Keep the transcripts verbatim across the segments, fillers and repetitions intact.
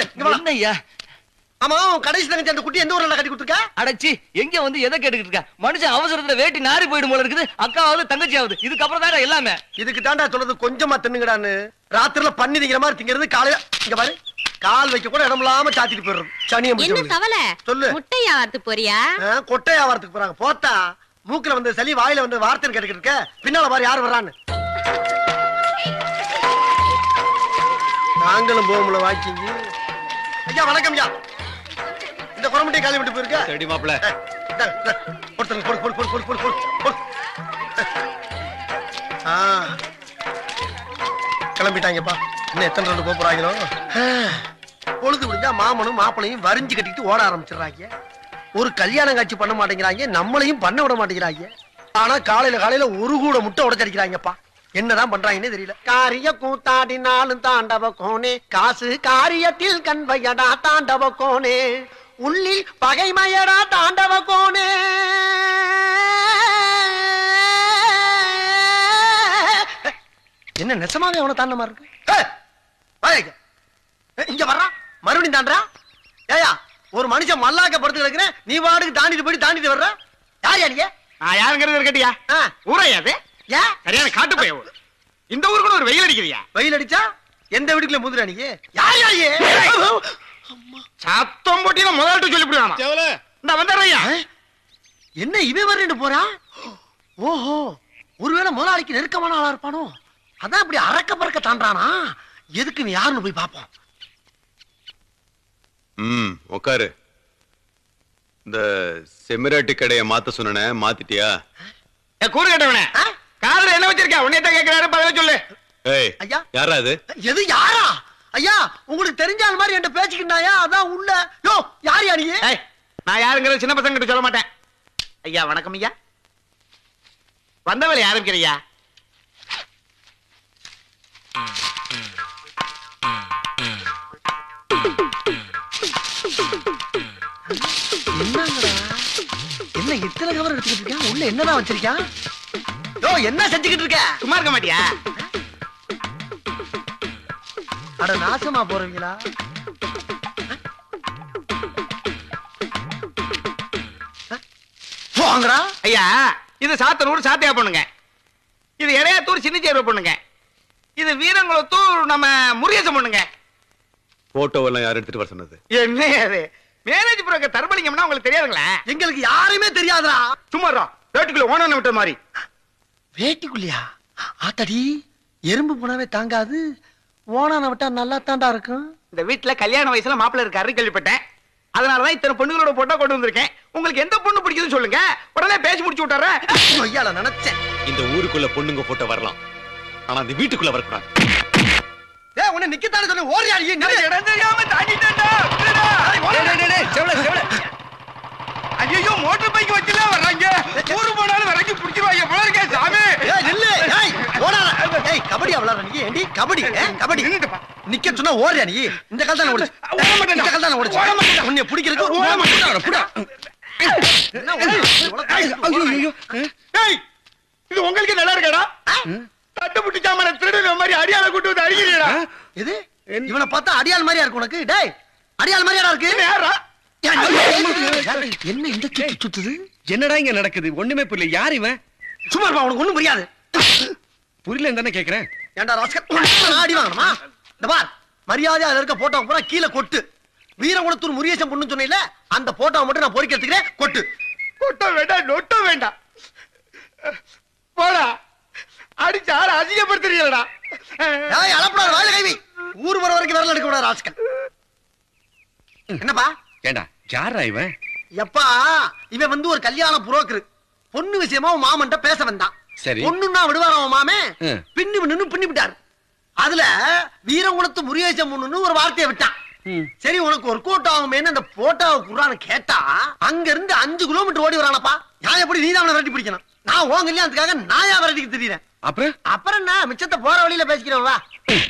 என்னய்யா? ஆமா கடைசி தங்கச்சி அந்த குட்டி எந்த ஊர்ல கட்டி கொடுத்துருக்க? அடச்சி எங்க வந்து எதை கேட்டுக்கிட்டு இருக்க? மனுஷன் அவசரத்துல வேட்டி நாரி போயிடும் போல இருக்குது. அக்காவது தங்கச்சியாவது இதுக்கப்புறம் தானே எல்லாமே. இதுக்கு தாண்டா சொல்றது கொஞ்சமா தின்னுங்கடான்னு. ராத்திரில பண்ணி திங்கிற மாதிரி திங்கிறது காலையில இங்க பாரு கால் வைக்க கூட இடம் இல்லாம சாத்திட்டு போயிடுறது. சனியம் என்ன தவளை? சொல்லு. முட்டையா வார்த்து போறியா? கொட்டையா வார்த்துக்கு போறாங்க. போத்தா மூக்குல வந்து சளி வாயில வந்து வார்த்தைன்னு கேட்டுக்கிட்டு இருக்க. பின்னால பாரு யாரு வர்றான்னு. நாங்களும் போகும்ல வாக்கிங்க. ஐயா வணக்கம் ஐயா. இந்த குரமட்டை காலி விட்டு போயிருக்க. சரி மாப்ள. போடு போடு போடு போடு போடு போடு போடு. ஆ கிளம்பிட்டாங்கப்பா. இன்னும் எத்தனை ரெண்டு போக போறாங்களோ. பொழுது முடிஞ்சா மாமனும் மாப்பிளையும் வரிஞ்சு கட்டிட்டு ஓட ஆரம்பிச்சிடுறாங்க. ஒரு கல்யாணம் காட்சி பண்ண மாட்டேங்கிறாங்க, நம்மளையும் பண்ண விட மாட்டேங்கிறாங்க. ஆனா காலையில காலையில ஒரு கூட முட்டை உடைச்சடிக்கிறாங்கப்பா. என்னதான் பண்றாங்கன்னே தெரியல. காரிய கூத்தாடினாலும் தாண்டவ கோனே, காசு காரியத்தில் கண்வையடா தாண்டவ கோனே, உள்ளில் பகைமையடா தாண்டவ கோனே. என்ன நெசமாவே அவனை தாண்டமா இருக்கு. இங்க வர்றா மறுபடியும் தாண்டா. ஏயா ஒரு மனுஷன் மல்லாக்க படுத்து கிடக்குறேன், நீ வாடுக்கு தாண்டிட்டு போய் தாண்டிட்டு வர்ற. யார் யாரிங்க? நான் யாருங்கிறது கேட்டியா? ஊரையாது ஏன் சரியான காட்டு போய் இந்த ஊரு கூட ஒரு வெயில் அடிக்கிறியா? வெயில் அடிச்சா எந்த வீட்டுக்குள்ள முதுரா நீ? யார் யாரியே? சத்தம் போட்டினா முதல்ட்டு சொல்லிவிடுவானா? இந்த வந்தறையா என்ன இவன் வரேன்னு போறான்? ஓஹோ ஒருவேளை முதலாளிக்கு நெருக்கமான ஆளா இருப்பானோ, அதான் இப்படி அரக்க பறக்க தாண்டானா. எதுக்கு நீ யாருன்னு போய் பாப்போம். ம் உட்காரு. இந்த செமிராட்டி கடையை மாத்த சொன்ன மாத்திட்டியா? கூறு கேட்டவனே காதுல என்ன வச்சிருக்க? உன்னையத்தான் கேட்கிறாரு, பதில சொல்லு. ஏய் ஐயா யாரா அது? எது யாரா? ஐயா உங்களுக்கு தெரிஞ்சால் மாதிரி என்கிட்ட பேசிக்கிட்டாயா, அதான் உள்ள. யோ யார் யாரு? நான் யாருங்கிறது சின்ன பசங்க கிட்ட சொல்ல மாட்டேன். ஐயா வணக்கம் ஐயா. வந்தவளை யாருக்கிறியா? என்னங்கடா என்ன இத்தனை கவர் எடுத்துக்கிட்டு இருக்கான்? உள்ள என்னதான் வச்சிருக்கான்? யோ என்ன செஞ்சுக்கிட்டு இருக்க? சும்மா இருக்க மாட்டியா? அட நாசமா போறீங்களா? போங்கடா. ஐயா இது சாத்தனூர் சாத்தியா பொண்ணுங்க, இது இடையாத்தூர் சின்னச்சேர்வை பொண்ணுங்க, இது வீரங்குளத்தூர் நம்ம முருகேசன் பொண்ணுங்க. போட்டோ எல்லாம் யார் எடுத்துட்டு வர சொன்னது? என்ன அது மேரேஜ் புரோக்கர் தர்மலிங்கம்னா உங்களுக்கு தெரியாதுங்களா? எங்களுக்கு யாருமே தெரியாதுடா. சும்மாரா வேட்டுக்குள்ள ஓன விட்ட மாதிரி. வேட்டிக்குள்ளியா? ஆத்தடி எறும்பு போனாவே தாங்காது, ஓனான விட்டா நல்லா தாண்டா இருக்கும். இந்த வீட்டுல கல்யாண வயசுல மாப்பிள்ள இருக்காரு கேள்விப்பட்டேன். அதனாலதான் இத்தனை பொண்ணுகளோட போட்டோ கொண்டு வந்திருக்கேன். உங்களுக்கு எந்த பொண்ணு பிடிக்குதுன்னு சொல்லுங்க, உடனே பேசி முடிச்சு விட்டுறேன். நினைச்சேன் இந்த ஊருக்குள்ள பொண்ணுங்க போட்டோ வரலாம், ஆனா அந்த வீட்டுக்குள்ள வரக்கூடாது. ஏய் உன்னை நிக்கத்தானே சொன்ன, ஓடியா நீ? இடம் தெரியாம தாண்டிட்டேன்டா. ஐயோ மோட்டர் பைக் வச்சுலாம் வர்றாங்க, ஊரு போனாலும் வரைக்கும் பிடிச்சிருவாங்க போல இருக்கே சாமி. ஏய் நில்லு. ஏய் ஓடாத. ஏய் கபடி விளையாடுற நீ? ஏண்டி கபடி? கபடி நிக்க சொன்னா ஓடுறியா நீ? இந்த கால் தானே ஓடுச்சு. ஓட மாட்டேன். இந்த கால் தானே ஓடுச்சு. ஓட மாட்டேன். உன்னை பிடிக்கிறதுக்கு ஓட மாட்டேன். புடா. என்ன ஓடு? ஐயோ ஏய் இது உங்களுக்கு நல்லா இருக்கடா? தட்டு புட்டி சாமான திருடுற மாதிரி அடியால கூட்டி வந்து அடிக்கிறீடா. இது இவனை பார்த்தா அடியாள் மாதிரியா இருக்கு உனக்கு. டேய் அடியாள் மாதிரியாடா இருக்கு. யாரா என்ன இந்த சுத்து சுத்துது? என்னடா இங்க நடக்குது? ஒண்ணுமே புரியல. யார் இவன்? சும்மா இருப்பா, உனக்கு ஒண்ணும் புரியாது. புரியல தானே கேக்குறேன். ஏண்டா ராஸ்கல் அடி வாங்கணுமா? இந்த பார் மரியாதையா அதுல இருக்க போட்டோ பூரா கீழே கொட்டு. வீரகுலத்தூர் முருகேசன் பொண்ணு சொன்னீல, அந்த போட்டோவை மட்டும் நான் பொறிக்க எடுத்துக்கிறேன். கொட்டு. கொட்ட வேண்டாம், நொட்ட வேண்டாம். போடா அடிச்சு ஆறு அதிகப்படுத்துறீங்களா? ஏய் அலப்படாத, வாயில கை வை. ஊர் வர வரைக்கும் விரல் எடுக்க கூடாது ராஸ்கல். என்னப்பா? ஏண்டா யாரா இவன்? எப்பா இவன் வந்து ஒரு கல்யாண புரோக்கர். பொண்ணு விஷயமா மாமன்ட்ட பேச வந்தான். சரி. பொண்ணுன்னா விடுவாரா மாமே? பின்னி நின்னு பின்னி விட்டாரு. அதுல வீரகுலத்து முருகேசன் பொண்ணுன்னு ஒரு வார்த்தையை விட்டான். சரி உனக்கு ஒரு கோட் ஆகுமேன்னு அந்த போட்டோவை குறான்னு கேட்டா, அங்க இருந்து அஞ்சு கிலோமீட்டர் ஓடி வரானப்பா. நான் எப்படி நீதான் அவனை விரட்டி பிடிக்கணும்? நான் உன் கல்யாணத்துக்காக நான் ஏன் விரட்டிக்கு தெரியுறேன்? அப்புறம் அப்புறம் என்ன மிச்சத்தை போற வழியில பேசிக்கிறேன் வா.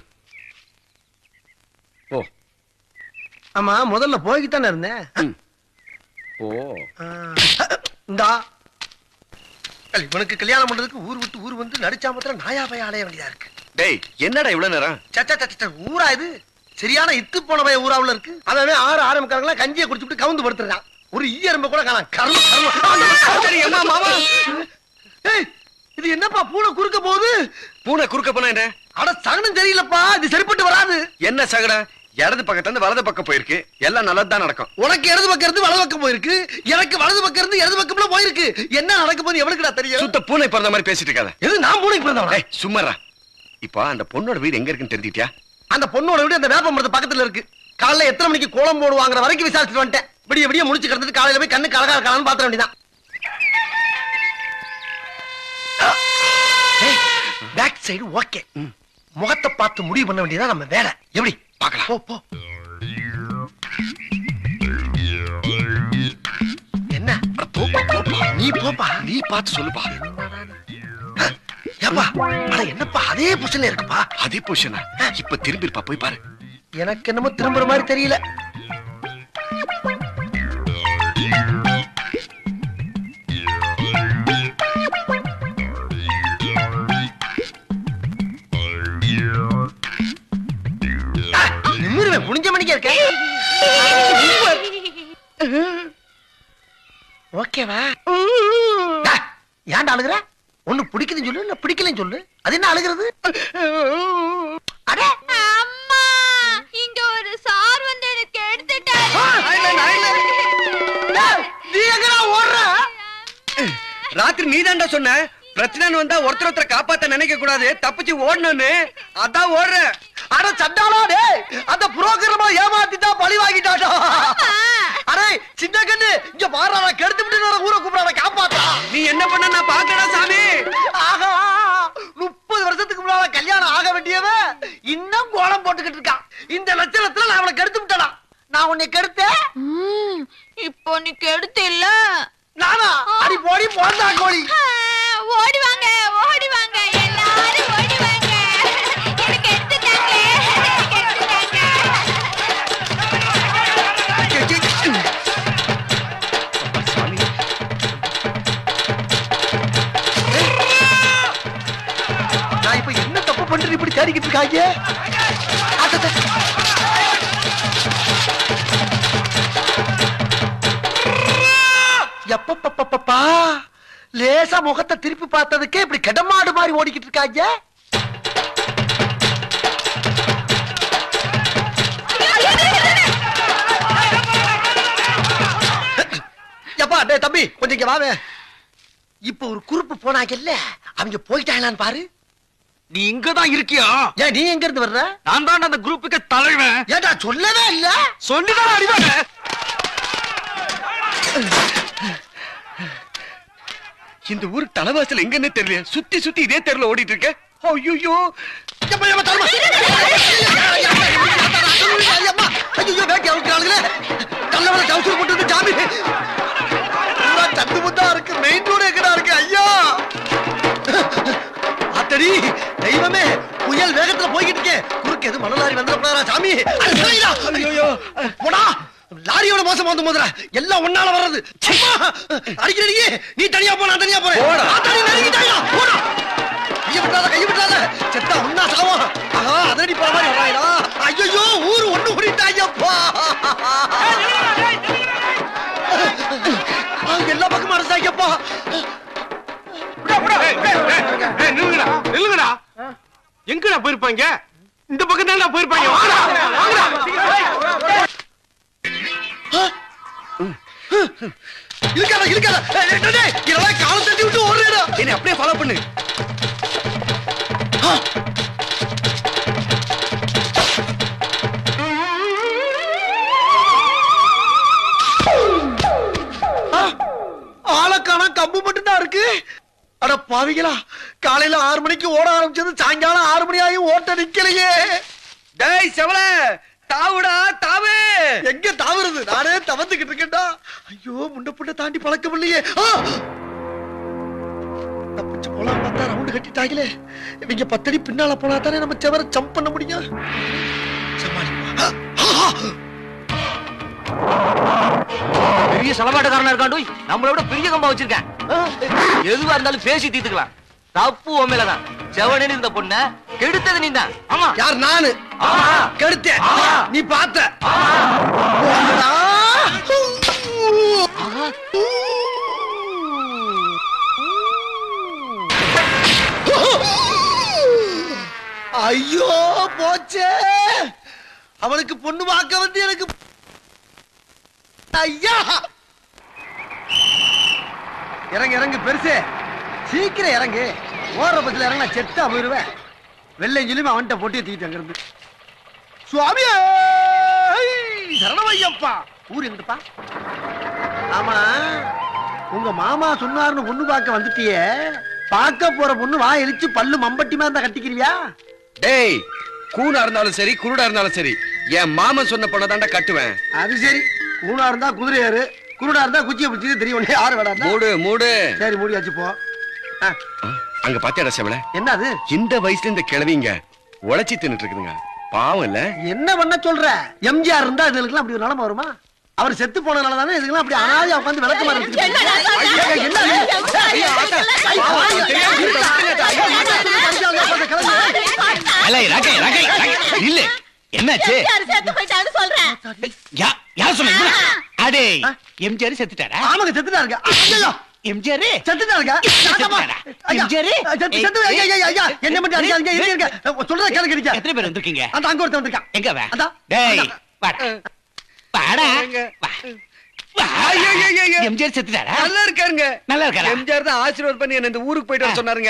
ஓ ஆமா முதல்ல போய்கிட்டானே இருந்தேன். ஓ இந்தா இவனுக்கு கல்யாணம் பண்றதுக்கு ஊர் விட்டு ஊர் வந்து நடிச்சா மாத்திரம் நாயா பைய அலைய வேண்டியதா இருக்கு. டேய் என்னடா இவ்வளவு நேரம்? சச்சா சச்சா ஊரா இது? சரியான இத்து போன பய ஊராவுல இருக்கு. அதவே ஆறு ஆரம்பிக்காரங்களா கஞ்சியை குடிச்சுட்டு கவுந்து படுத்துறான். ஒரு ஈயரம்ப கூட காணாம். கர்ம கர்ம. மாமா ஏய் இது என்னப்பா பூனை குறுக்க போகுது? பூனை குறுக்க போனா என்ன? அட சகனம் தெரியலப்பா, இது சரிப்பட்டு வராது. என்ன சகடம்? இடது பக்கத்துல இருந்து வலது பக்கம் போயிருக்கு. எல்லாம் நல்லதுதான் நடக்கும். உனக்கு இடது பக்கம் இருந்து வலது பக்கம் போயிருக்கு, எனக்கு வலது பக்கம் இருந்து இடது பக்கம்ல போயிருக்கு. என்ன நடக்க போகுது எவனுக்குடா தெரியும்? சுத்த பூனை பிறந்த மாதிரி பேசிட்டு இருக்காத. எது நான் பூனைக்கு பிறந்தவனா? ஏய் சும்மாடா. இப்போ அந்த பொண்ணோட வீடு எங்க இருக்குன்னு தெரிஞ்சிட்டியா? அந்த பொண்ணோட வீடு அந்த வேப்ப மரத்து பக்கத்துல இருக்கு. காலைல எத்தனை மணிக்கு கோலம் போடுவாங்கற வரைக்கும் விசாரிச்சுட்டு வந்துட்டேன். விடிய விடிய முடிச்சு கிடந்துட்டு காலையில போய் கண்ணு கலகா கலன்னு பாத்திர வேண்டியதான். Back side okay. முகத்தை பார்த்து முடிவு பண்ண வேண்டியதான் நம்ம வேலை. எப்படி பார்க்கலாம்? போ போ. என்ன நீ போப்பா, நீ பார்த்து சொல்லுப்பா. ஏப்பா அட என்னப்பா அதே பொசிஷன்ல இருக்குப்பா. அதே பொசிஷனா? இப்ப திரும்பி இருப்பா, போய் பாரு. எனக்கு என்னமோ திரும்புற மாதிரி தெரியல. நிமிருவேன் புனிஞ்ச மணிக்கே இருக்க. ஓகேவா? ஏன்டா அழுகுற? ஒண்ணு பிடிக்குதுன்னு சொல்லு, இல்ல பிடிக்கலன்னு சொல்லு. அது என்ன அழுகிறது? அடே அம்மா, இங்க ஒரு சார் வந்து எனக்கு எடுத்துட்டாரு. நீ எங்கடா ஓடுற? ராத்திரி நீதான்டா சொன்ன பிரச்சனை வந்தா ஒருத்தர் ஒருத்தர் காப்பாத்த நினைக்க கூடாது, தப்பிச்சு ஓடணும்னு. அதான் ஓடுற. அட சண்டாளா டேய், அந்த புரோகிராம ஏமாத்திட்டா பழி வாங்கிட்டாடா. அடே சின்ன கண்ணு இங்க பாறா, நான் கெடுத்து விட்டு நான் ஊரை கூப்பிடுறா காப்பாத்தா. நீ என்ன பண்ண நான் பாக்கடா சாமி. ஆஹா முப்பது வருஷத்துக்கு முன்னால கல்யாணம் ஆக வேண்டியவன் இன்னும் கோலம் போட்டுக்கிட்டு இருக்கான். இந்த லட்சணத்துல நான் அவளை கெடுத்து விட்டடா. நான் உன்னை கெடுத்தேன். இப்போ நீ கெடுத்து இல்ல நானா? அடி போடி போண்டா கோழி. ஓடி வாங்க, ஓடி வாங்க, எல்லாரும் ஓடி வாங்க. எனக்கு எடுத்துட்டாங்க, எடுத்துட்டாங்க. நான் இப்ப என்ன தப்பு பண்றேன் இப்படி தேடிக்கிட்டு இருக்காங்க? எப்பப்பப்பப்பா லேசா முகத்தை திருப்பி பார்த்ததுக்கே இப்படி கடமாடு மாதிரி ஓடிக்கிட்டு இருக்காங்க. எப்பா டேய் தம்பி கொஞ்சம் இங்க வாவே. இப்ப ஒரு குறுப்பு போனாங்கல்ல, அவங்க போயிட்டாங்களான்னு பாரு. நீ இங்கதான் இருக்கியா? ஏன் நீ எங்க இருந்து வர்ற? நான் தான் அந்த குரூப்புக்கு தலைவன். ஏடா சொல்லவே இல்ல. சொல்லிதான் அடிவாங்க. இந்த ஊர் தலைவாசல் எங்கன்னு தெரியல, சுத்தி சுத்தி இதே தெருல ஓடிட்டு இருக்க. ஐயோ சத்து முத்தா இருக்கு. மெயின் ரோடு எங்கடா இருக்கு? ஐயா ஆத்தடி தெய்வமே, புயல் வேகத்துல போய்கிட்டு இருக்கேன். குறுக்கு எது மணலாரி வந்துடப்படாதா சாமி? ஐயோ போடா, லாரியோட மோசம் வந்து முதல்ல எல்லாம் ஒன்னால வர்றது. அடிக்கிறீங்க நீ தனியா போ, நான் தனியா போறேன். கைய விட்டாத, கைய விட்டாத, செத்தா ஒன்னா சாவும். ஆஹா அதடி போற மாதிரி வராயடா. ஐயோ ஊரு ஒண்ணு கூடிட்டாங்கப்பா. எல்லா பக்கமும் அரசாங்கப்பா. நில்லுங்கடா. எங்கடா போயிருப்பாங்க? இந்த பக்கம் தான் போயிருப்பாங்க. இருக்காத இருக்காத, இதெல்லாம் கால தட்டி விட்டு ஓடுறா. என்ன அப்படியே ஃபாலோ பண்ணு. ஆளக்கான கம்பு மட்டும் தான் இருக்கு. அட பாவிகளா, காலையில ஆறு மணிக்கு ஓட ஆரம்பிச்சது சாயங்காலம் ஆறு மணி ஆகி ஓட்ட நிக்கலையே. டேய் செவல தாவுடா தாவு. எங்க தாவுறது? நானே தவந்துகிட்டு இருக்கேன்டா. ஐயோ முண்ட புண்ட தாண்டி பழக்கம் இல்லையே. தப்பிச்சு போலாம் பார்த்தா ரவுண்டு கட்டிட்டாங்களே. இவங்க பத்தடி பின்னால போனா தானே நம்ம செவர ஜம்ப் பண்ண முடியும். பெரிய சலமாட்டக்காரனா இருக்காண்டு நம்மளை விட பெரிய கம்பா வச்சிருக்கேன். எதுவா இருந்தாலும் பேசி தீர்த்துக்கலாம். தப்பு உண்மையிலதான். செவனு இருந்த பொண்ண கெடுத்தது நீ தான். ஆமா யார்? நானு. கெடுத்த நீ பார்த்த. ஐயோ போச்சே, அவனுக்கு பொண்ணு பார்க்க வந்து எனக்கு ஐயா. இறங்கு இறங்கு பெருசு, சீக்கிரம் இறங்கு. ஓர பத்தில இறங்க செத்தா போயிருவேன். வெள்ளைஞ்சிலும் அவன்கிட்ட போட்டி தூக்கிட்டு அங்கிருந்து. சுவாமியே சரணமையப்பா. ஊர் எங்கப்பா? ஆமா, உங்க மாமா சொன்னாருன்னு பொண்ணு பார்க்க வந்துட்டியே, பார்க்க போற பொண்ணு வாய் இழிச்சு பல்லு மம்பட்டி மாதிரி இருந்தா கட்டிக்கிறியா? டேய், கூனா இருந்தாலும் சரி குருடா இருந்தாலும் சரி என் மாமன் சொன்ன பொண்ணை தாண்டா கட்டுவேன். அது சரி, கூனா இருந்தா குதிரை ஏறு, குருடா இருந்தா குச்சியை பிடிச்சது தெரியும். யாரு வேடா? மூடு மூடு. சரி மூடியாச்சு போ. அங்க பாத்தியாடா செவல, என்ன அது? இந்த வயசுல இந்த கிழவிங்க உழைச்சி தின்னுட்டு இருக்குதுங்க. பாவம் இல்ல? என்ன பண்ண சொல்ற? எம்ஜிஆர் இருந்தா இதுக்கெல்லாம் அப்படி ஒரு நிலைமை வருமா? அவர் செத்து போனதுனால தானே இதுக்கெல்லாம் அப்படி அனாதையா உட்கார்ந்து விளக்கு மாதிரி இருக்கு. என்னாச்சு? எம்ஜிஆர் செத்துட்டாரா? ஆமாங்க செத்துட்டாருங்க. எம்ஜிஆர் செத்துட்டாருங்க. எம்ஜிஆர் செத்து செத்து ஐயா ஐயா ஐயா என்ன மட்டும் அடிக்காதீங்க. இருங்க சொல்றத கேளுங்க. நீங்க எத்தனை பேர் வந்திருக்கீங்க? அந்த அங்க ஒருத்தன் வந்திருக்கான். எங்க வே? அதான். டேய் வாடா வாடா. எம்ஜிஆர் செத்துட்டாரா? நல்லா இருக்காருங்க. நல்லா இருக்காரா? எம்ஜிஆர் தான் ஆசீர்வாதம் பண்ணி என்ன இந்த ஊருக்கு போயிட்டு வர சொன்னாருங்க.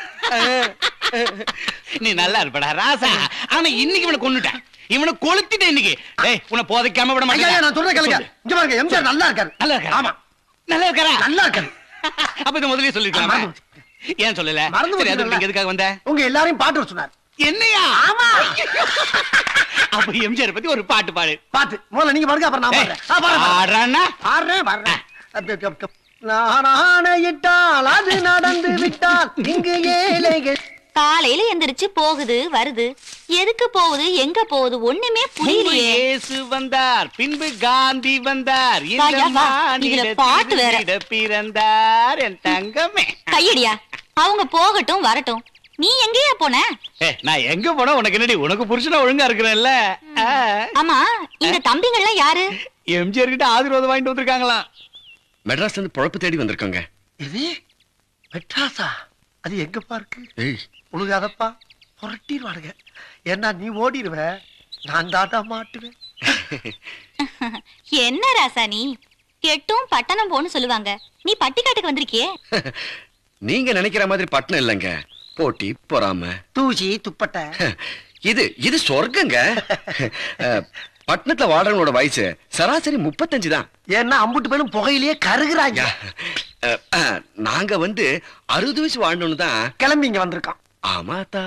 நீ நல்லா இருப்படா ராசா. ஆனா இன்னைக்கு இவனை கொன்னுட்டேன், இவனை கொளுத்திட்டேன் இன்னைக்கு. டேய் உன்னை போதைக்காம விட மாட்டேன். ஐயா நான் சொல்றத கேளுங்க. இங்க பாருங்க, எம்ஜிஆர் நல்லா இருக்காரு. நல்லா இருக்காரா? ஆமா நல்லா இருக்காரா? நல்லா இருக்காரு. அப்ப இத முதல்லயே சொல்லிருக்கலாமா? ஏன் சொல்லல? சரி, அது நீங்க எதுக்காக வந்த? உங்க எல்லாரையும் பாட்டு வர சொன்னார். என்னையா? ஆமா. அப்ப எம்ஜிஆர் பத்தி ஒரு பாட்டு பாடு. பாட்டு முதல்ல நீங்க பாருங்க, அப்புறம் நான் பாடுறேன். ஆ பாடுறேன். ஆடுறானா? பாடுறேன் பாடுறேன். நான் ஆணையிட்டால் அது நடந்து விட்டால் இங்கு ஏழைகள். காலையில எந்திரிச்சு போகுது வருது, எதுக்கு போகுது எங்க போகுது ஒண்ணுமே புரியலையே. இயேசு வந்தார், பின்பு காந்தி வந்தார், இந்த ஐயா, வா, இதுல பாட்டு வேற. மாநிலத்தில் பிறந்தார் என் தங்கமே. கையடியா, அவங்க போகட்டும் வரட்டும், நீ எங்கேயா போன? ஏய், நான் எங்க போனா உனக்கு என்னடி? உனக்கு புருஷனா ஒழுங்கா இருக்கிறேன்ல. ஆமா, இந்த தம்பிங்க எல்லாம் யாரு? எம்ஜிஆர் கிட்ட ஆசீர்வாதம் வாங்கிட்டு வந்திருக்காங்களாம். மெட்ராஸ்ல இருந்து பொழப்பு தேடி வந்திருக்காங்க. இது மெட்ராஸா? அது எங்கப்பா இருக்கு? ஏய், உழுகாதப்பா, புரட்டிடுவானுங்க. ஏன்னா நீ ஓடிடுவ, நான் தாட்டா மாட்டுவேன். என்ன ராசா நீ? கெட்டும் பட்டணம் போன்னு சொல்லுவாங்க, நீ பட்டிக்காட்டுக்கு வந்திருக்கியே. நீங்க நினைக்கிற மாதிரி பட்டணம் இல்லைங்க. போட்டி பொறாம தூசி துப்பட்ட. இது இது சொர்க்கங்க. பட்டணத்துல வாழ்றவங்களோட வயசு சராசரி முப்பத்தஞ்சு தான். ஏன்னா அம்புட்டு பேரும் புகையிலேயே கருகுறாங்க. நாங்க வந்து அறுபது வயசு வாழ்ந்தோன்னு தான் கிளம்பி இங்க வந்திருக்கான். ஆமாத்தா.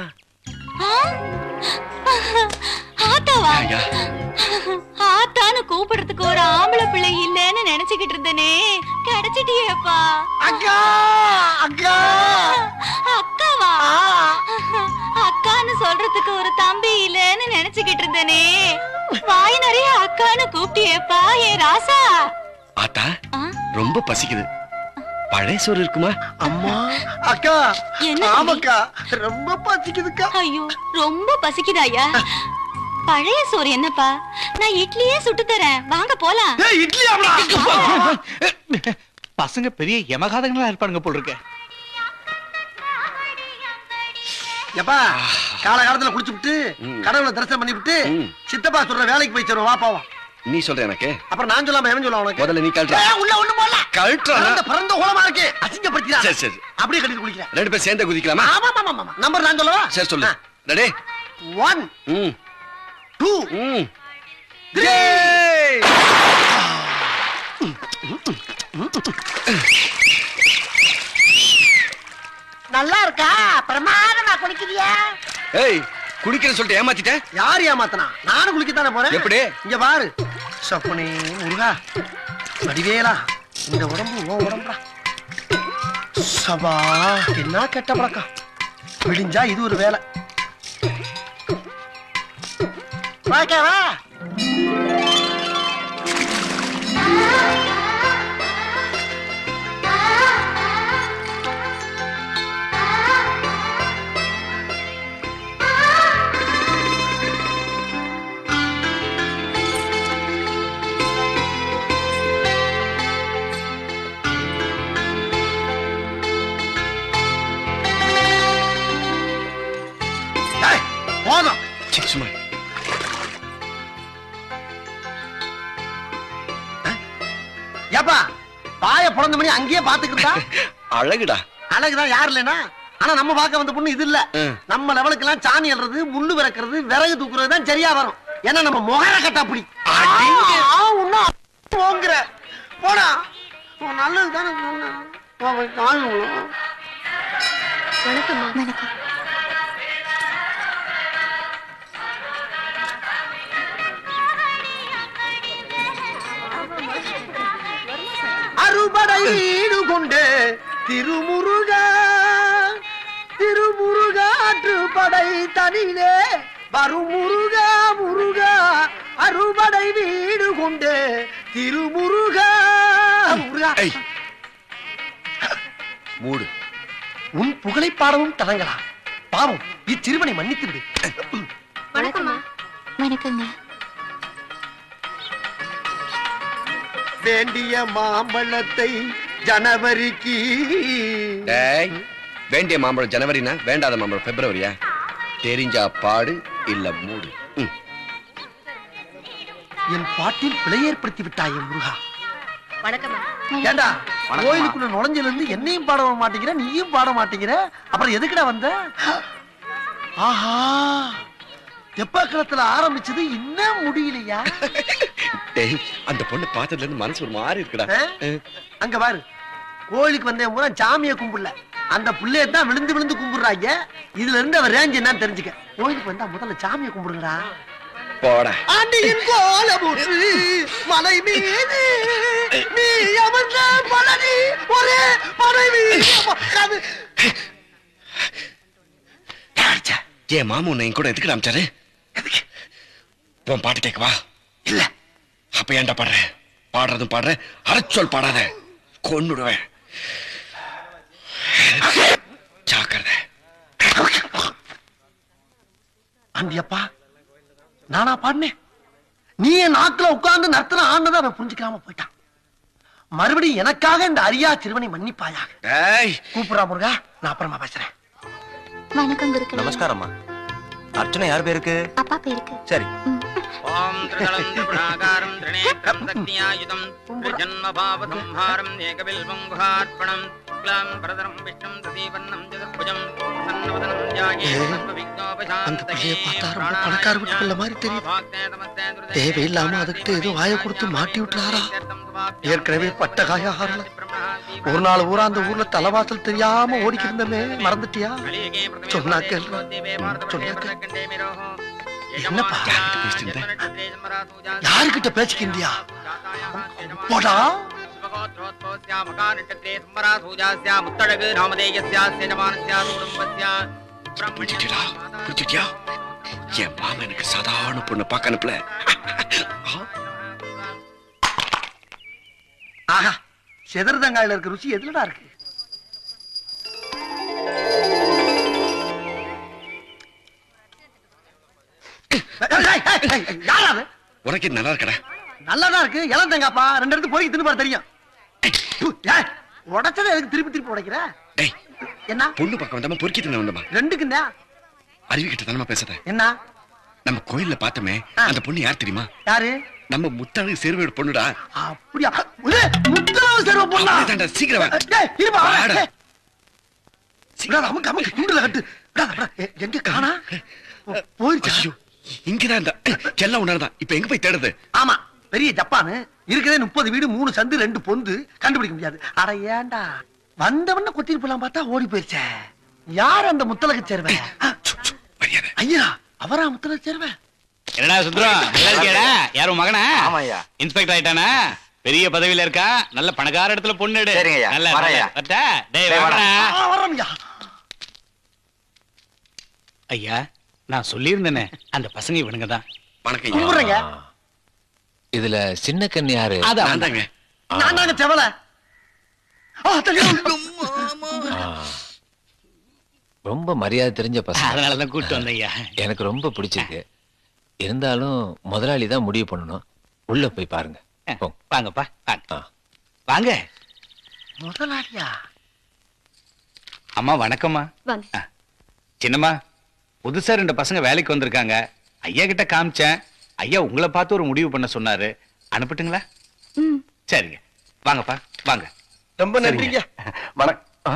ஆத்தாவா? ஆத்தான்னு கூப்பிடுறதுக்கு ஒரு ஆம்பளை பிள்ளை இல்லன்னு நினைச்சுக்கிட்டு இருந்தனே, கிடைச்சிட்டியேப்பா. அக்கா அக்கா அக்காவா? அக்கான்னு சொல்றதுக்கு ஒரு தம்பி இல்லன்னு நினைச்சுக்கிட்டு இருந்தனே, வாய் நிறைய அக்கான்னு கூப்பிட்டியேப்பா ஏ ராசா. ஆத்தா ரொம்ப பசிக்குது, பழைய சோறு இருக்குமா? அம்மா அக்கா. என்ன? ஆமாக்கா, ரொம்ப பசிக்குதுக்கா. ஐயோ ரொம்ப பசிக்குதாயா? பழைய சோறு என்னப்பா, நான் இட்லியே சுட்டு தரேன், வாங்க போலாம். ஏய் இட்லி அவளா? பசங்க பெரிய யமகாதங்களா இருப்பானுங்க போல இருக்கு. எப்பா காலகாலத்துல குடிச்சு விட்டு கடவுளை தரிசனம் பண்ணி விட்டு சித்தப்பா சொல்ற வேலைக்கு போய் சேருவோம். வா போவோம். நீ சொல்ற எனக்கு. அப்புறம் நான் சொல்லாம எவன் சொல்ல உனக்கு? முதல்ல நீ கழட்டா. உள்ள ஒண்ணு போடல. கழட்டா. அந்த பரந்த கோலமா இருக்கு, அசிங்கப்படுத்திடா. சரி சரி, அப்படியே கட்டிட்டு குளிக்கிறேன். ரெண்டு பேரும் சேர்ந்து குதிக்கலாமா? ஆமா ஆமா ஆமா. நம்பர் நான் சொல்லவா? சரி சொல்லு. ரெடி? ஒன் ம் டூ ம் த்ரீ. நல்லா இருக்கா? பிரமாதமா குளிக்கிறியா? ஏய், குடிக்கிறேன்னு சொல்லிட்டு ஏமாத்திட்ட. யார் ஏமாத்தனா? நானும் குளிக்கத்தானே போறேன். எப்படி? இங்க பாரு. சப்பனே முருகா, வடிவேலா, இந்த உடம்பு ஓ உடம்புடா. சபா, என்ன கெட்ட பழக்கம். விடிஞ்சா இது ஒரு வேலை. வாக்கவா. போதும். சும்மா ஏப்பா பாய பிறந்த மணி அங்கேயே பாத்துக்கிட்டா அழகுடா. அழகுதான் யாரு இல்லைன்னா, ஆனா நம்ம பார்க்க வந்த பொண்ணு இது இல்ல. நம்ம லெவலுக்கு எல்லாம் சாணி அல்றது, முள்ளு விறக்கிறது, விறகு தூக்குறது தான் சரியா வரும். ஏன்னா நம்ம முகர கட்ட அப்படி போங்கிற போடா. நல்லது தானே. வணக்கம்மா. வணக்கம். அறுபடை ஈடு கொண்டு திருமுருகா திருமுருகாற்று படை தனிலே வரும் முருகா முருகா அறுபடை வீடு கொண்டு திருமுருகா முருகா. மூடு. உன் புகழை பாடவும் தடங்களா? பாவம், இச்சிறுவனை மன்னித்து விடு. வணக்கம்மா. வணக்கங்க. வேண்டிய மாம்பழத்தை ஜனவரிக்கு. வேண்டிய மாம்பழம் ஜனவரினா வேண்டாத மாம்பழம் பிப்ரவரியா? தெரிஞ்சா பாடு, இல்ல மூடு. என் பாட்டில் பிழை ஏற்படுத்தி விட்டாயே முருகா. வணக்கம்மா. ஏண்டா கோயிலுக்குள்ள நுழைஞ்சல இருந்து என்னையும் பாட மாட்டேங்கிற, நீயும் பாட மாட்டேங்கிற, அப்புறம் எதுக்குடா வந்த? ஆஹா, தெப்பக்குளத்துல ஆரம்பிச்சது இன்னும் முடியலையா? அந்த பொண்ணு பார்த்ததுல இருந்து மனசு ஒரு மாதிரி இருக்குடா. அங்க பாரு, கோயிலுக்கு வந்தேன் பூரா சாமியை கும்பிடல, அந்த புள்ளைய தான் விழுந்து விழுந்து கும்பிடுறாங்க. இதுல இருந்து அவர் ரேஞ்ச் என்னன்னு தெரிஞ்சுக்க. கோயிலுக்கு வந்தா முதல்ல சாமியை கும்பிடுங்கடா. போடா. ஆண்டியின் கோலமுற்று மலை மீது நீ அமர்ந்த பழனி ஒரே மனைவி. ஏன் மாமு உன்னை கூட எதுக்கு காமிச்சாரு? உன் பாட்டு கேட்கவா? இல்ல. அப்ப ஏன்டா பாடுற? பாடுறதும் பாடுற, அரைச்சொல் பாடாத, கொன்னுடுவேன். ஜாக்கிரதை. ஆண்டியப்பா, நானா பாடினேன்? நீ என் நாக்குல உட்கார்ந்து நர்த்தன ஆனதை அவன் புரிஞ்சுக்காம போயிட்டான். மறுபடியும் எனக்காக இந்த அரியா சிறுவனை மன்னிப்பாயாக. கூப்பிடுறா முருகா, நான் அப்புறமா பேசுறேன். வணக்கம் குருக்களே. நமஸ்காரம்மா. அர்ச்சனை யார் பேருக்கு? அப்பா பேருக்கு. சரி. ஓம் த்ரிதலம் த்ரிபுராகாரம் த்ரிநேத்ரம் சக்தியாயுதம் த்ரிஜன்ம பாவசம்ஹாரம் ஏகபில்வம் குஹார்ப்பணம் க்லாம் பிரதரம் விஷ்ணும் ததீவர்ணம் சதுர்புஜம் சன்னவதனம் த்யாகே அந்த பைய பார்த்தா ரொம்ப பணக்கார வீட்டு பிள்ளை மாதிரி தெரியுது. தேவையில்லாம அதுக்கிட்ட ஏதோ வாயை கொடுத்து மாட்டி விட்டுறாரா? ஏற்கனவே பட்ட காய ஆறல. ஒரு நாள் ஊரா அந்த ஊர்ல தலைவாசல் தெரியாம ஓடிக்கி இருந்தமே, மறந்துட்டியா? சொன்னா கேள்வி. என்னப்பா யாருக்கிட்ட பேசிக்கிந்தியா? போடா. முத்தழகு ராமதேயஸ்யாஸ்ய ஜமானஸ்யா குடும்பஸ்யா புரிஞ்சுட்டியா? புரிஞ்சுட்டியா? என் மாமா எனக்கு சாதாரண பொண்ணு பார்க்க அனுப்பல. ஆஹா, செதர்தங்காயில இருக்க ருசி எதுலடா இருக்கு? உனக்கு நல்லா இருக்கடா? நல்லாதான் இருக்கு. இளம் தேங்காப்பா, ரெண்டு இடத்து போய் தின்னு பாரு தெரியும். உடைச்சதை எதுக்கு திருப்பி திருப்பி உடைக்கிற? என்ன பொண்ணு பக்கம் வந்தாம பொறுக்கி தின்ன வந்தமா? ரெண்டுக்குந்தா அறிவு கிட்ட தானமா பேசுற? என்ன? நம்ம கோயில்ல பார்த்தமே அந்த பொண்ணு யார் தெரியுமா? யாரு? நம்ம முத்தழகு சேர்வையோட பொண்ணுடா. அப்படியா? முத்தழகு சேர்வை பொண்ணா? தாண்டா, சீக்கிரம் வா. இருப்பா. வாடா. சீக்கிரம் அமுக்கு அமுக்கு குண்டுல கட்டு. எங்க காணா? போயிருச்சு. இங்கதான் இருந்தா. எல்லாம் உணர்தான். இப்ப எங்க போய் தேடுது? ஆமா, பெரிய ஜப்பானு இருக்கதே முப்பது வீடு, மூணு சந்து, ரெண்டு பொந்து, கண்டுபிடிக்க முடியாது. அட ஏண்டா வந்தவன கொத்திட்டு போலாம் பார்த்தா ஓடி போயிருச்சே. யார் அந்த முத்தழகு சேர்வை? ஐயா, அவரா முத்தழகு சேர்வை? என்னடா சுந்தரம், நல்லா இருக்கியாடா? யாரும் மகனா? ஆமாய்யா. இன்ஸ்பெக்டர் ஆயிட்டானா? பெரிய பதவியில இருக்கா. நல்ல பணக்கார இடத்துல பொண்ணு எடு. சரிங்கய்யா. நல்ல வரேன்யா. வரட்டா? டேய் வாடா. வரோம்யா. ஐயா, நான் சொல்லியிருந்தேனே, அந்த பசங்க இவனுங்க தான். வணக்கம். கும்பிடுறேங்க. இதுல சின்ன கண்ணு யாரு? அதான் தாங்க. நான் தாங்க செவல. ரொம்ப மரியாதை தெரிஞ்ச பசங்க. அதனாலதான் கூப்பிட்டு வந்தேன் ஐயா. எனக்கு ரொம்ப பிடிச்சிருக்கு. இருந்தாலும் முதலாளி தான் முடிவு பண்ணணும். உள்ள போய் பாருங்க. போங்க. வாங்கப்பா, வாங்க. ஆ. வாங்க. முதலாளியா? அம்மா வணக்கம்மா. வாங்க. சின்னம்மா புதுசா ரெண்டு பசங்க வேலைக்கு வந்திருக்காங்க. ஐயா கிட்ட காமிச்சேன். ஐயா உங்களை பார்த்து ஒரு முடிவு பண்ண சொன்னாரு. அனுப்பட்டுங்களா? சரிங்க, வாங்கப்பா வாங்க. ரொம்ப நன்றிங்க. வணக்கம்.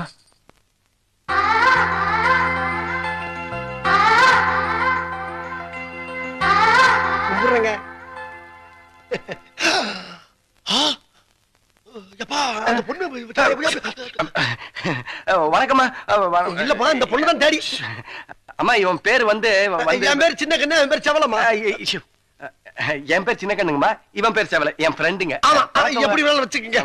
கும்பிடுறேங்க. வணக்கம்மா. இல்லப்பா, இந்த பொண்ணு தான் தேடி. அம்மா இவன் பேர் வந்து என் பேர் சின்ன கண்ணு, என் பேர் செவலம்மா. என் பேர் சின்ன கண்ணுங்கம்மா, இவன் பேர் செவல, என் ஃப்ரெண்டுங்க. ஆமா, எப்படி வேணாலும் வச்சுக்கோங்க.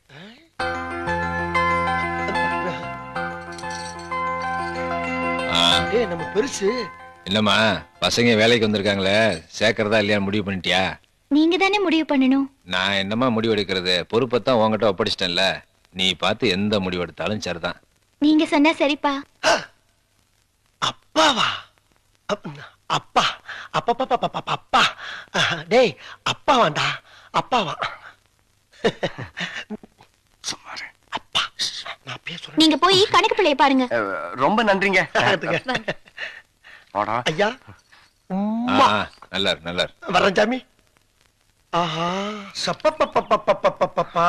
ஏய், நம்ம பெருசு. என்னம்மா பசங்க வேலைக்கு வந்திருக்காங்களே, சேர்க்கறதா இல்லையா முடிவு பண்ணிட்டியா? நீங்க தானே முடிவு பண்ணணும். நான் என்னமா முடிவு எடுக்கிறது? பொறுப்பத்தான் உங்ககிட்ட ஒப்படைச்சிட்டேன்ல. நீ பார்த்து எந்த முடிவு எடுத்தாலும் சரிதான். நீங்க சொன்னா சரிப்பா. அப்பாவா? அப்பா அப்பா அப்பா டேய், அப்பா வாண்டா, அப்பாவா? அப்பா, நான் பேசுறேன். நீங்க போய் கணக்கு பிள்ளைய பாருங்க. ரொம்ப நன்றிங்க. ஐயா நல்லா நல்லா வரேன் சாமி. ஆஹா, சப்பப்பப்பப்பப்பப்பப்பா.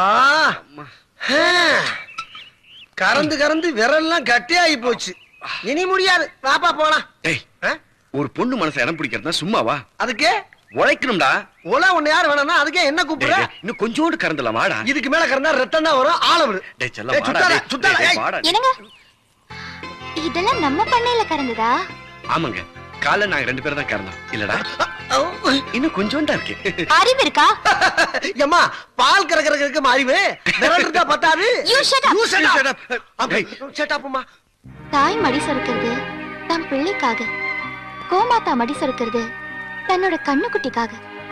கறந்து கறந்து விரல்லாம் கட்டியாகி போச்சு. இனி முடியாது, பாப்பா போலாம். ஒரு பொண்ணு மனசை இடம் பிடிக்கிறதா சும்மாவா? அதுக்கு உழைக்கணும்டா. ஒல ஒண்ணு யாரு வேணா, அதுக்கே என்ன கூப்பிடுற? இன்னும் கொஞ்சோண்டு கறந்துலாம் வாடா. இதுக்கு மேல கறந்தா ரத்தம் தான் வரும். ஆள விடு. டேய் செல்ல வாடா. என்னங்க இதெல்லாம் நம்ம பண்ணையில கறந்ததா? ஆமாங்க, காலைல நாங்க ரெண்டு பேரும் தான் கறந்தோம். இல்லடா, இன்னும் கொஞ்சோண்டா இருக்கு. அறிவு இருக்கா? ஏம்மா, பால் கறக்கறதுக்கு அறிவு விரட்டுறதா பத்தாது. You shut up. You shut up. அப்படி shut up அம்மா. தாய் மடி சொருக்கிறது தன் பிள்ளைக்காக, கோமாதா மடி சொருக்கிறது தன்னோட கண்ணுக்குட்டிக்காக.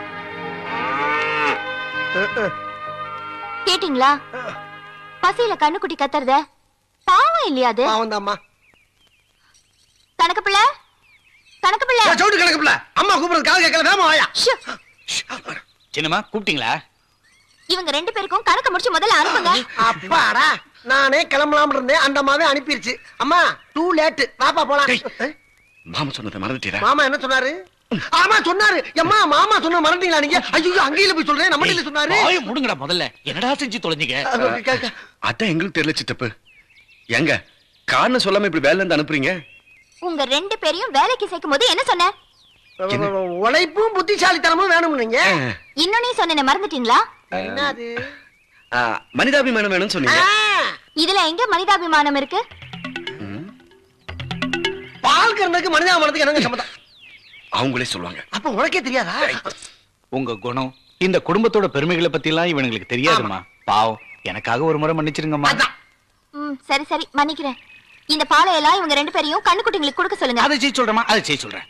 கேட்டீங்களா? பசியில கண்ணுக்குட்டி கத்துறத பாவம் இல்லையா? அது பாவம் தான்மா. கணக்கு பிள்ளை, கணக்கு பிள்ளை, சவுடு கணக்கு பிள்ளை. அம்மா கூப்பிடுறது காது கேட்கல, வேமா வாயா. சின்னம்மா கூப்பிட்டீங்களா? இவங்க ரெண்டு பேருக்கும் கணக்கு முடிச்சு முதல்ல அனுப்புங்க. அப்பாடா, நானே கிளம்பலாம் இருந்தேன், அந்த அம்மாவே அனுப்பிருச்சு. அம்மா டூ லேட், பாப்பா போலாம். மாமா சொன்னதை மறந்துட்டீரா? மாமா என்ன சொன்னாரு? ஆமா சொன்னாரு. அம்மா மாமா சொன்ன மறந்தீங்களா நீங்க? ஐயோ, அங்கேயில போய் சொல்றேன், நம்ம கிட்ட சொன்னாரு. வாயை மூடுங்கடா முதல்ல. என்னடா செஞ்சு தொலைஞ்சீங்க? அதான் எங்களுக்கு தெரியல சித்தப்பு. எங்க காரணம் சொல்லாம இப்படி வேலைல இருந்து அனுப்புறீங்க? உங்க ரெண்டு பேரையும் வேலைக்கு சேர்க்கும் போது என்ன சொன்ன? உழைப்பும் புத்திசாலித்தனமும் வேணும். நீங்க இன்னும் நீ சொன்ன மறந்துட்டீங்களா? என்னது? மனிதாபிமானம் வேணும்னு சொன்னீங்க. இதுல எங்க மனிதாபிமானம் இருக்கு? பால் கறந்ததுக்கு மனிதாபிமானத்துக்கு என்னங்க சம்பந்தம்? அவங்களே சொல்லுவாங்க. அப்ப உனக்கே தெரியாதா? உங்க குணம், இந்த குடும்பத்தோட பெருமைகளை பத்தி எல்லாம் இவனுங்களுக்கு தெரியாதுமா. பாவம், எனக்காக ஒரு முறை மன்னிச்சிருங்கம்மா. ம், சரி சரி மன்னிக்கிறேன். இந்த பாலை எல்லாம் இவங்க ரெண்டு பேரையும் கண்ணுக்குட்டிங்களுக்கு கொடுக்க சொல்லுங்க. அதை செய்ய சொல்றேமா? அதை செய்ய சொல்றேன்.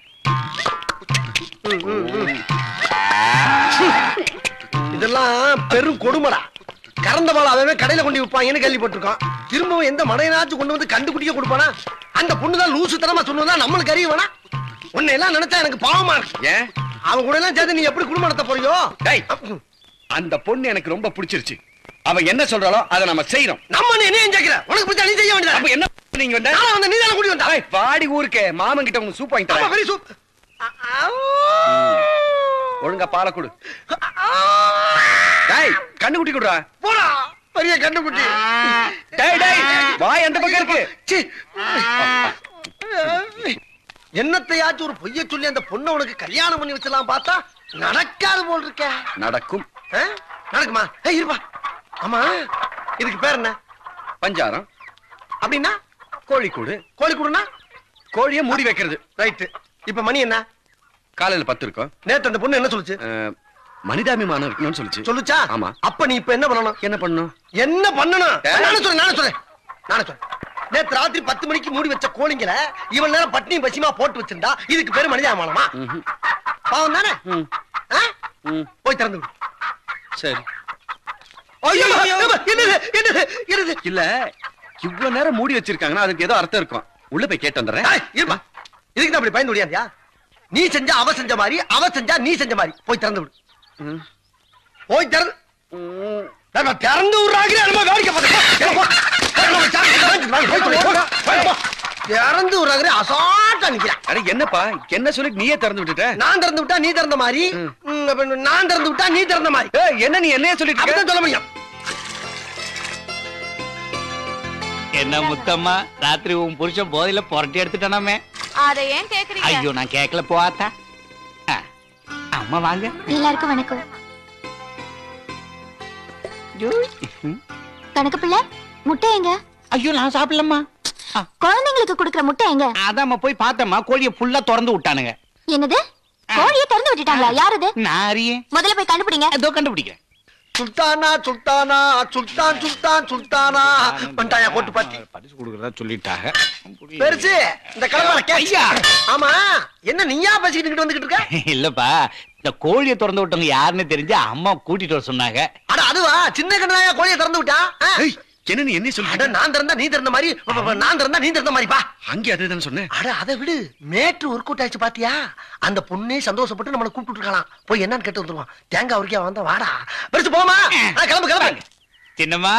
இதெல்லாம் பெரும் கொடுமடா. கறந்த பால் அவன் கடையில கொண்டு விற்பாங்கன்னு கேள்விப்பட்டிருக்கோம். திரும்பவும் எந்த மடையனாச்சும் கொண்டு வந்து கண்டுக்குட்டியே கொடுப்பானா? அந்த பொண்ணுதான் லூசுத்தனமா சொன்னதா நம்மளுக்கு அறிய வேணா? உன்னை எல்லாம் நினைச்சா எனக்கு பாவமா இருக்கு. ஏன் அவன் கூட எல்லாம் சேர்த்து நீ எப்படி குடும்பம் நடத்த போறியோ? டேய், அந்த பொண்ணு எனக்கு ரொம்ப பிடிச்சிருச்சு. அவ என்ன சொல்றாளோ அதை நம்ம செய்யறோம். நம்ம என்ன கேக்குற? உனக்கு பிடிச்சா நீ செய்ய வேண்டியது. அப்ப என்ன நீங்க வந்தா? நான் வந்து நீ தான கூடி வந்தா. வாடி ஊருக்கு மாமன் கிட்ட உங்க சூப் வாங்கி தரேன். Very soup. ஒழுங்கா பாலை கொடு. டேய், கண்ணுக்குட்டி குடுறா. போடா, பெரிய கண்ணுக்குட்டி. டேய் டேய், வாய் அந்த பக்கம் இருக்கு. சீ. என்னத்தையாச்சும் ஒரு பொய்ய சொல்லி அந்த பொண்ணை உனக்கு கல்யாணம் பண்ணி வச்சலாம் பார்த்தா நடக்காது போல் இருக்க. நடக்கும். நடக்குமா? ஏய் இருப்பா. ஆமா, இதுக்கு பேர் என்ன? பஞ்சாரம். அப்படின்னா கோழிக்கூடு. கோழிக்கூடுனா கோழியை மூடி வைக்கிறது. ரைட். இப்ப மணி என்ன? காலையில பத்து இருக்கும். நேத்து அந்த பொண்ணு என்ன சொல்லுச்சு? மனிதாபிமானம் இருக்கணும்னு சொல்லுச்சு. சொல்லுச்சா? ஆமா. அப்ப நீ இப்ப என்ன பண்ணணும்? என்ன பண்ணணும்? என்ன பண்ணணும்? நானே சொல்றேன், நானே சொல்றேன், நானே சொல்றேன். நேத்து ராத்திரி பத்து மணிக்கு மூடி வச்ச கோழிங்களை இவன் நேரம் பட்டினி பசிமா போட்டு வச்சிருந்தா இதுக்கு பேரு மனிதாபிமானமா? பாவம் தானே? போய் திறந்து விடு. சரி. என்னது என்னது என்னது? இல்ல, இவ்வளவு நேரம் மூடி வச்சிருக்காங்கன்னா அதுக்கு ஏதோ அர்த்தம் இருக்கும். உள்ள போய் கேட்டு வந்துடுறேன். இருப்பா, இதுக்கு அப்படி பயந்து முடியாதியா? நீ செஞ்சா அவ செஞ்ச மாதிரி, அவ செஞ்சா நீ செஞ்ச மாதிரி. போய் திறந்து விடு. போய் திறந்து திறந்து விடுறாங்க. வேடிக்கை பார்த்து திறந்து விடுறாங்க அசால்ட்டா நிக்கிறான். அட என்னப்பா என்ன சொல்லி நீயே திறந்து விட்டுட்ட? நான் திறந்து விட்டா நீ திறந்த மாதிரி, நான் திறந்து விட்டா நீ திறந்த மாதிரி. ஏய் என்ன நீ என்னைய சொல்லிட்டு இருக்க? சொல்ல முடியும். என்ன முத்தம்மா, ராத்திரி உன் புருஷன் போதையில புரட்டி எடுத்துட்டானாமே. அதை ஏன் கேக்குறீங்க? ஐயோ நான் கேட்கல, போவாத்தா. அம்மா வாங்க. எல்லாருக்கும் வணக்கம். கணக்கு பிள்ளை, முட்டை எங்க? ஐயோ நான் சாப்பிடலம்மா. குழந்தைங்களுக்கு குடுக்கற முட்டை எங்க? அதாம்மா போய் பார்த்தம்மா, கோழியை ஃபுல்லா திறந்து விட்டானுங்க. என்னது? கோழியை திறந்து விட்டுட்டாங்களா? யாரது? நான் அறியே. முதல்ல போய் கண்டுபிடிங்க. அதோ கண்டுபிடிக்கிறேன். சுல்தானா சுல்தானா சுல்தான் சுல்தான் சுல்தானா பண்டாயா போட்டு பாத்தி பரிசு கொடுக்கறதா சொல்லிட்டாங்க. பெருசு இந்த கிளம்புற கேய்யா. ஆமா என்ன நீயா பேசிக்கிட்டு வந்துகிட்டு இருக்க? இல்லப்பா, இந்த கோழியை திறந்து விட்டவங்க யாருன்னு தெரிஞ்சு அம்மா கூட்டிட்டு வர சொன்னாங்க. அட அதுவா, சின்ன கண்ணாயா கோழியை திறந்து விட்டா? என்ன நீ என்ன சொல்ற? அட நான் திறந்தா நீ திறந்த மாதிரி, நான் திறந்தா நீ திறந்த மாதிரிப்பா. அங்கே அதுதான் சொன்னேன். அட அதை விடு, மேட்ரு ஒர்க் அவுட் ஆயிடுச்சு பாத்தியா? அந்த பொண்ணே சந்தோஷப்பட்டு நம்மளை கூப்பிட்டு இருக்கலாம். போய் என்னன்னு கேட்டு வந்துருவான். தேங்காய் வரைக்கும் வந்தா வாடா பெருசு போமா. கிளம்பு கிளம்பு. சின்னம்மா,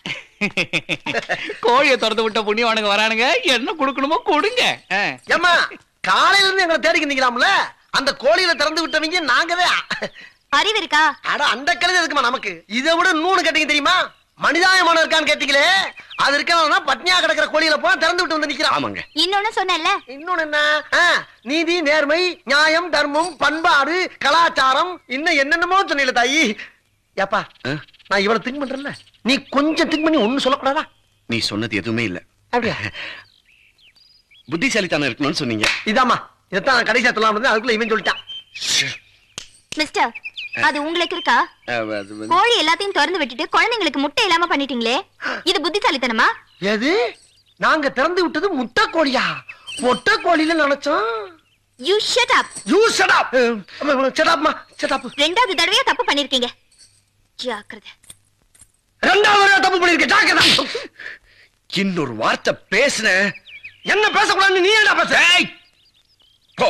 கோழியை திறந்து விட்ட புண்ணியவானுங்க வரானுங்க, என்ன கொடுக்கணுமோ கொடுங்க. ஏம்மா காலையில இருந்து எங்களை தேடிக்கு நிக்கலாம்ல, அந்த கோழியில திறந்து விட்டவங்க நாங்கவே. அறிவு இருக்கா? அட அந்த கழுதை இருக்குமா நமக்கு. இதை விட நூனு கேட்டீங்க தெரியுமா? மனிதாயமான இருக்கான்னு கேட்டீங்களே, அது இருக்கா பட்னியா கிடக்கிற கோழியில போய் திறந்து விட்டு வந்து நிக்கிறான். ஆமாங்க. இன்னொன்னு சொன்னேன்ல. இன்னொன்னு என்ன? நீதி, நேர்மை, நியாயம், தர்மம், பண்பாடு, கலாச்சாரம், இன்னும் என்னென்னமோ சொன்னீங்களே தாயி. ஏப்பா நான் இவ்வளவு திங்க் பண்றேன்ல, நீ கொஞ்சம் திங்க் பண்ணி ஒண்ணு சொல்லக்கூடாதா? நீ சொன்னது எதுவுமே இல்ல. அப்படியா? புத்திசாலித்தனம் இருக்கணும்னு சொன்னீங்க. இதாமா இதான் நான் கடைசியா சொல்லலாம், அதுக்குள்ள இவன் சொல்லிட்டான். மிஸ்டர், அது உங்களுக்கு இருக்கா? கோழி எல்லாத்தையும் திறந்து விட்டுட்டு குழந்தைங்களுக்கு முட்டை இல்லாம பண்ணிட்டீங்களே, இது புத்திசாலித்தனமா? எது? நாங்க திறந்து விட்டது முட்டை கோழியா? முட்டை கோழில நினைச்சோம். You shut up. You shut up. Shut up மா, shut up. ரெண்டாவது தடவையா தப்பு பண்ணிருக்கீங்க. ஜாக்கிரதை. ரெண்டாவது தடவை தப்பு பண்ணிருக்க, ஜாக்கிரதை. இன்னொரு வார்த்தை பேசுன என்ன பேசக்கூடாதுன்னு நீ என்ன பேச? போ.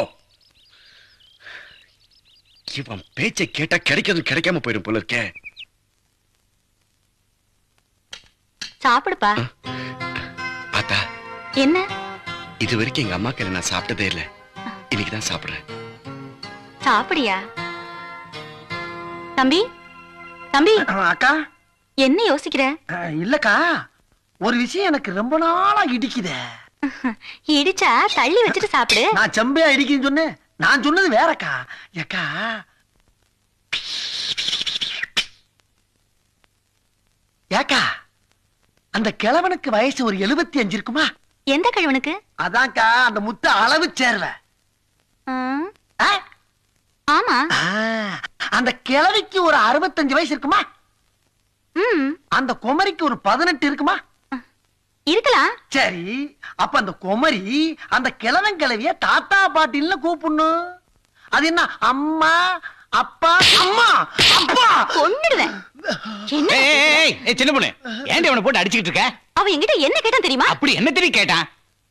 இவன் பேச்சை கேட்டா கிடைக்கிறது கிடைக்காம போயிடும் போல இருக்கே. சாப்பிடுப்பா. ஆத்தா, என்ன? இது வரைக்கும் எங்க அம்மா கையில நான் சாப்பிட்டதே இல்ல, இன்னைக்குதான் சாப்பிடுறேன். சாப்பிடியா? தம்பி, தம்பி. அக்கா என்ன யோசிக்கிற? இல்லக்கா, ஒரு விஷயம் எனக்கு ரொம்ப நாளா இடிக்குதே. இடிச்சா தள்ளி வச்சுட்டு சாப்பிடு. நான் செம்பையா இடிக்குன்னு சொன்னேன், நான் சொன்னது வேறக்கா. ஏக்கா ஏக்கா அந்த கிழவனுக்கு வயசு ஒரு எழுபத்தி அஞ்சு இருக்குமா? எந்த கிழவனுக்கு? அதான்க்கா அந்த முத்த அளவு சேர்வ. ஆமா. அந்த கிழவிக்கு ஒரு அறுபத்தஞ்சு வயசு இருக்குமா? அந்த குமரிக்கு ஒரு பதினெட்டு இருக்குமா? இருக்கலாம். சரி, அப்ப அந்த குமரி அந்த கிழவன் கிழவிய தாத்தா பாட்டின்னு கூப்பிடணும். அது என்ன அம்மா அப்பா அம்மா அப்பா கொன்னுடுவேன். சின்ன பொண்ணு, ஏன்டி அவனை போட்டு அடிச்சுக்கிட்டு இருக்க? அவன் என்கிட்ட என்ன கேட்டான் தெரியுமா? அப்படி என்ன தெரியும் கேட்டான்?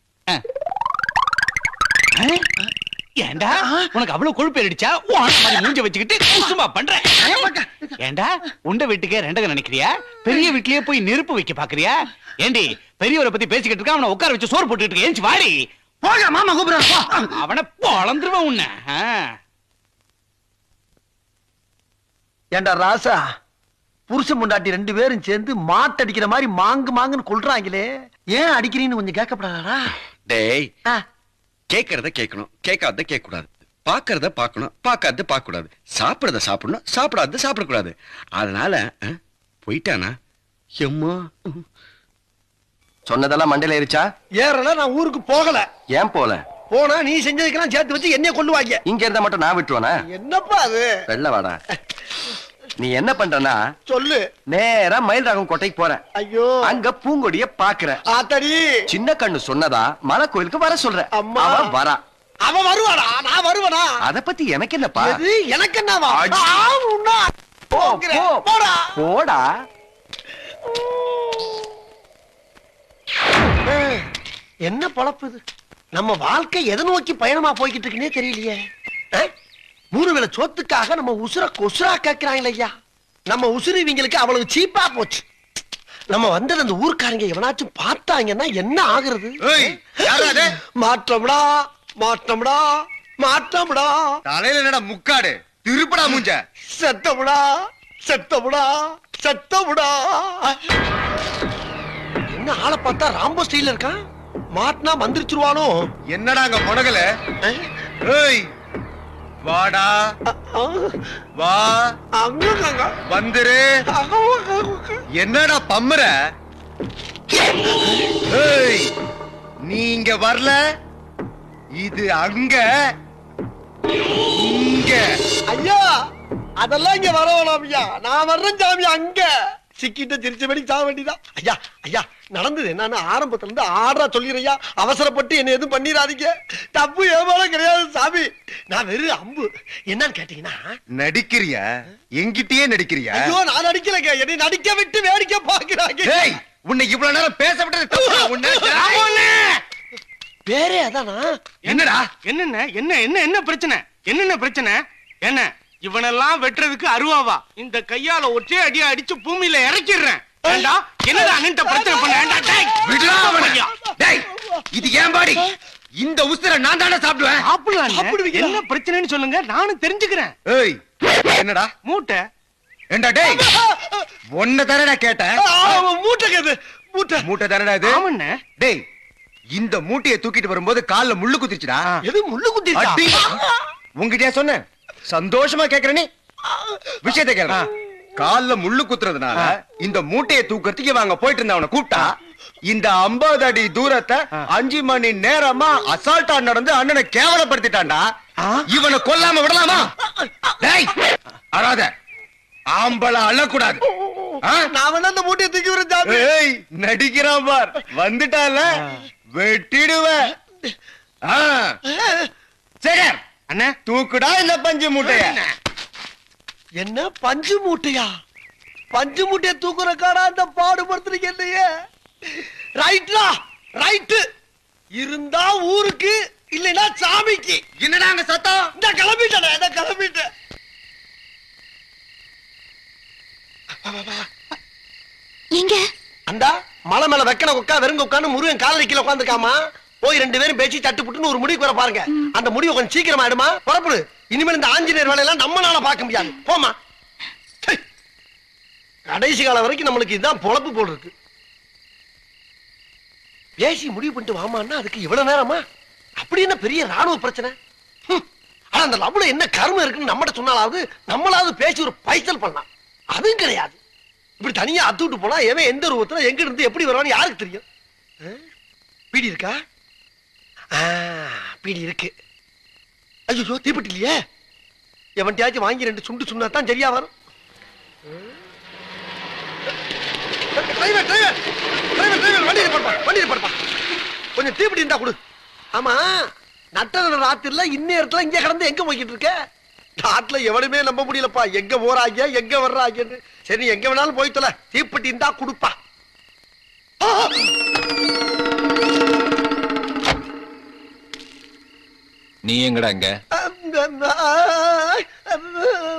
ஏண்டா உனக்கு அவ்வளவு கொழுப்பு ஏறிடுச்சா? மூஞ்ச வச்சுக்கிட்டு சும்மா பண்ற. ஏண்டா உண்ட வீட்டுக்கே ரெண்டக நினைக்கிறியா? பெரிய வீட்லயே போய் நெருப்பு வைக்க பாக்குறியா? ஏண்டி பெரியவரை பத்தி பேசிக்கிட்டு இருக்க, அவனை உட்கார வச்சு சோறு போட்டுட்டு இருக்க. ஏஞ்சி வாடி. போக மாமா கூப்பிடுறான். அவனை பொளந்துருவான் உன்னை. ஏண்டா ராசா, புருஷன் முண்டாட்டி ரெண்டு பேரும் சேர்ந்து மாட்டடிக்கிற மாதிரி மாங்கு மாங்குன்னு கொள்றாங்களே, ஏன் அடிக்கிறீன்னு கொஞ்சம் கேட்கப்படாதா? டேய், கேட்கறத கேட்கணும், கேட்காத கேட்க கூடாது. பாக்குறத பாக்கணும், பாக்காத பார்க்க கூடாது. சாப்பிடறத சாப்பிடணும், சாப்பிடாத சாப்பிடக்கூடாது. அதனால போயிட்டானா? எம்மா சொன்னதெல்லாம் மண்டையில ஏறிச்சா? ஏறல, நான் ஊருக்கு போகல. ஏன் போல? போனா நீ செஞ்சதுக்கெல்லாம் சேர்த்து வச்சு என்னைய கொள்ளுவாங்க. இங்க இருந்தா மட்டும் நான் விட்டுருவானா? என்னப்பா அது? வெள்ள வாடா. நீ என்ன பண்றனா சொல்லு. நேரா மயில் ராகம் கோட்டைக்கு போற. ஐயோ, அங்க பூங்கொடிய பாக்குற. ஆத்தடி, சின்ன கண்ணு சொன்னதா மலை கோயிலுக்கு வர சொல்ற. அவன் வரா. அவன் வருவாடா, நான் வருவனா? அத பத்தி எனக்கு என்னப்பா? எது எனக்கு என்னவா? போ போ போடா போடா. என்ன பொழப்பு இது? நம்ம வாழ்க்கை எதை நோக்கி பயணமா போய்கிட்டு இருக்குன்னே தெரியலையே. மூணு வேளை சோத்துக்காக நம்ம உசுர கொசுரா கேட்கிறாங்க ஐயா. நம்ம உசுறு இவங்களுக்கு அவ்வளவு சீப்பா போச்சு. நம்ம வந்தது அந்த ஊர்க்காரங்க எவனாச்சும் பார்த்தாங்கன்னா என்ன ஆகுறது? ஏய், யாரு அது? மாற்றம்டா மாற்றம்டா மாற்றம்டா. தலையில என்னடா முக்காடு திருப்படா மூஞ்ச. செத்தமுடா செத்தமுடா செத்தமுடா. என்ன ஆளை பார்த்தா ராம்போ ஸ்டைல்ல இருக்கான். மாட்டினா மந்திரிச்சிருவானோ? என்னடா அங்க முனகல? ஏய் வாடா வா அங்க வந்துரு. என்னடா பம்மற? ஏய் நீ இங்க வரல, இது அங்க இங்க. ஐயா அதெல்லாம் இங்க வர வேணாம் ஐயா. நான் வர்றேன் சாமி. அங்க சிக்கிட்ட திருச்சபடி சாக வேண்டிதான். ஐயா ஐயா நடந்தது என்னன்னு ஆரம்பத்துல இருந்து ஆடுறா சொல்லிடுறையா. அவசரப்பட்டு என்ன எதுவும் பண்ணிடாதீங்க. தப்பு ஏமாலும் கிடையாது சாமி. நான் வெறும் அம்பு. என்னன்னு கேட்டீங்கன்னா நடிக்கிறியா? எங்கிட்டயே நடிக்கிறியா? ஐயோ நான் நடிக்கலங்க. என்னை நடிக்க விட்டு வேடிக்கை பாக்குறாங்க. ஏய் உன்னை இவ்வளவு நேரம் பேச விட்டது தப்புடா. உன்னை பேரே அதானா? என்னடா என்னென்ன என்ன என்ன என்ன பிரச்சனை? என்னென்ன பிரச்சனை? என்ன இவனெல்லாம் வெட்டுறதுக்கு அருவாவா? இந்த கையால ஒற்றே அடியா அடிச்சு பூமியில இறக்கிடுறேன். ஏண்டா என்னடா அண்ணன்ட்ட பிரச்சனை பண்ண? ஏண்டா டேய் விடுடா அவனை. டேய் இது ஏன் பாடி? இந்த உஸ்திர நான் தானே சாப்பிடுவேன். சாப்பிடுவீங்க. என்ன பிரச்சனைன்னு சொல்லுங்க, நானும் தெரிஞ்சுக்கிறேன். ஏய் என்னடா மூட்டை? ஏண்டா டேய் ஒன்ன தரடா கேட்டேன். மூட்டை கேது மூட்டை மூட்டை தரடா இது. ஆமண்ணே. டேய் இந்த மூட்டையை தூக்கிட்டு வரும்போது கால்ல முள்ளு குத்திச்சுடா. எது முள்ளு குத்திச்சா? அடி. உன்கிட்டயா சொன்னேன்? சந்தோஷமா கேக்குற நீ விஷயத்தை கேக்குற. கால்ல முள்ளு குத்துறதுனால இந்த மூட்டையை தூக்கிறதுக்கு வாங்க போயிட்டு இருந்த அவனை கூப்பிட்டா இந்த ஐம்பது அடி தூரத்தை அஞ்சு மணி நேரமா அசால்ட்டா நடந்து அண்ணனை கேவலப்படுத்திட்டான்டா. இவனை கொல்லாம விடலாமா? டேய் அழாத. ஆம்பளை அழக்கூடாது. நான் வேணா அந்த மூட்டையை தூக்கி வரேன் சாமி. ஏய் நடிக்கிறான் பார். வந்துட்டால வெட்டிடுவேன். சேகர் அண்ணே தூக்குடா இந்த பஞ்சு மூட்டைய. என்ன பஞ்சு மூட்டையா? பஞ்சு மூட்டையை தூக்குற காடா அந்த பாடுபடுத்துறீங்க இல்லையே. ரைட்லா ரைட்டு. இருந்தா ஊருக்கு இல்லைன்னா சாமிக்கு. என்னடா அங்க சத்தம்? இந்த கிளம்பிட்டேன் இந்த கிளம்பிட்டேன். எங்க அந்த மலை மேல வெக்கன உட்கா வெறுங்க உட்காந்து முருகன் கால கீழே உட்காந்துருக்காமா. போய் ரெண்டு பேரும் பேசி தட்டு புட்டுன்னு ஒரு முடிவுக்கு வர பாருங்க. அந்த முடிவு கொஞ்சம் சீக்கிரமா ஆயிடுமா? புறப்படு. இனிமேல் இந்த ஆஞ்சநேயர் வேலையெல்லாம் நம்மளால பார்க்க முடியாது. போமா. கடைசி காலம் வரைக்கும் நம்மளுக்கு இதுதான் பொழப்பு போல் இருக்கு. பேசி முடிவு பண்ணிட்டு வாமான்னா அதுக்கு இவ்வளவு நேரமா? அப்படி என்ன பெரிய ராணுவ பிரச்சனை? ஆனா அந்த லவ்ல என்ன கருமம் இருக்குன்னு நம்மகிட்ட சொன்னாலாவது நம்மளாவது பேசி ஒரு பைசல் பண்ணலாம். அதுவும் கிடையாது. இப்படி தனியா அத்து விட்டு போனா எவன் எந்த ரூபத்துல எங்க இருந்து எப்படி வருவான்னு யாருக்கு தெரியும்? பீடி இருக்கா? பீடி இருக்கு. ஐயோ தீப்பெட்டி இல்லையே. எவன்டையாச்சும் வாங்கி ரெண்டு சுண்டு சுண்ணா தான் சரியா வரும். டிரைவர் டிரைவர் டிரைவர் டிரைவர் வண்டி போடுப்பா வண்டி போடுப்பா. கொஞ்சம் தீப்பெட்டி இருந்தா கொடு. ஆமா நட்ட ராத்திரில இந்நேரத்துல இங்க கிடந்து எங்க போய்கிட்டு இருக்க? நாட்டுல எவனுமே நம்ப முடியலப்பா. எங்க போறாங்க எங்க வர்றாங்கன்னு. சரி எங்க வேணாலும் போய் தொலை. தீப்பெட்டி இருந்தா கொடுப்பா. நீ எங்கடா இங்க?